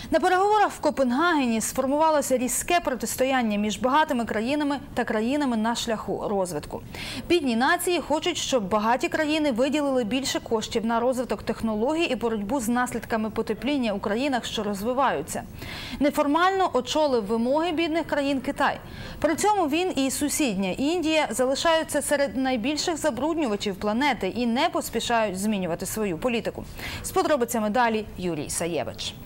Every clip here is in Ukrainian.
На переговорах в Копенгагені сформувалося різке протистояння між багатими країнами та країнами на шляху розвитку. Бідні нації хочуть, щоб багаті країни виділили більше коштів на розвиток технологій і боротьбу з наслідками потепління у країнах, що розвиваються. Неформально очолив вимоги бідних країн Китай. При цьому він і сусідня Індія залишаються серед найбільших забруднювачів планети і не поспішають змінювати свою політику. З подробицями далі Юрій Саєвич.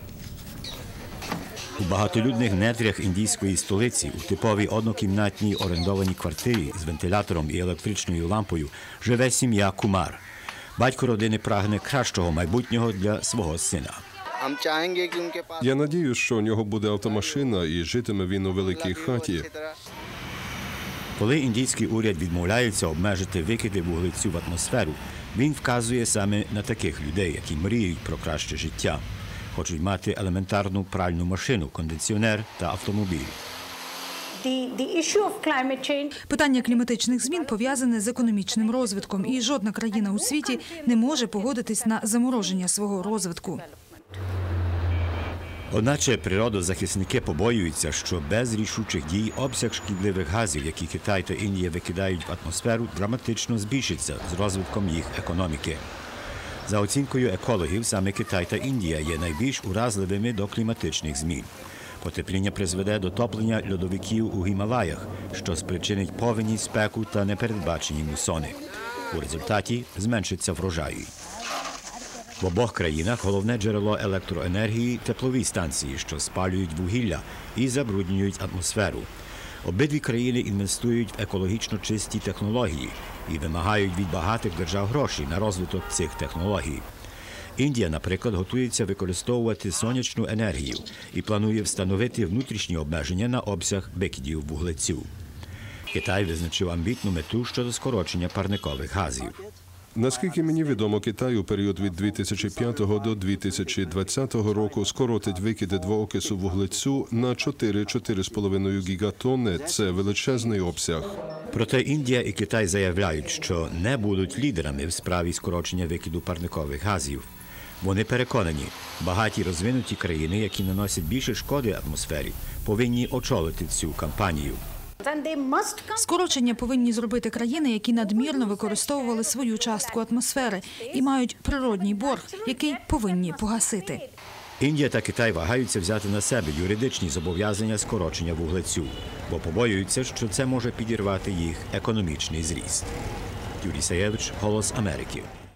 У багатолюдних нетрях індійської столиці у типовій однокімнатній орендованій квартирі з вентилятором і електричною лампою живе сім'я Кумар. Батько родини прагне кращого майбутнього для свого сина. Я надіюсь, що у нього буде автомашина і житиме він у великій хаті. Коли індійський уряд відмовляється обмежити викиди вуглецю в атмосферу, він вказує саме на таких людей, які мріють про краще життя. Хочуть мати елементарну пральну машину, кондиціонер та автомобіль. Питання кліматичних змін пов'язане з економічним розвитком, і жодна країна у світі не може погодитись на замороження свого розвитку. Одначе природозахисники побоюються, що без рішучих дій обсяг шкідливих газів, які Китай та Індія викидають в атмосферу, драматично збільшиться з розвитком їх економіки. За оцінкою екологів, саме Китай та Індія є найбільш уразливими до кліматичних змін. Потепління призведе до топлення льодовиків у Гімалаях, що спричинить повені, спеку та непередбачені мусони. У результаті зменшиться врожай. В обох країнах головне джерело електроенергії – теплові станції, що спалюють вугілля і забруднюють атмосферу. Обидві країни інвестують в екологічно чисті технології і вимагають від багатих держав гроші на розвиток цих технологій. Індія, наприклад, готується використовувати сонячну енергію і планує встановити внутрішні обмеження на обсяг викидів вуглецю. Китай визначив амбітну мету щодо скорочення парникових газів. Наскільки мені відомо, Китай у період від 2005 до 2020 року скоротить викиди двоокису вуглецю на 4–4,5 гігатонни. Це величезний обсяг. Проте Індія і Китай заявляють, що не будуть лідерами в справі скорочення викиду парникових газів. Вони переконані, багаті розвинуті країни, які наносять більше шкоди атмосфері, повинні очолити цю кампанію. Скорочення повинні зробити країни, які надмірно використовували свою частку атмосфери і мають природній борг, який повинні погасити. Індія та Китай вагаються взяти на себе юридичні зобов'язання скорочення вуглецю, бо побоюються, що це може підірвати їх економічний зріст. Юрій Саєвич, «Голос Америки».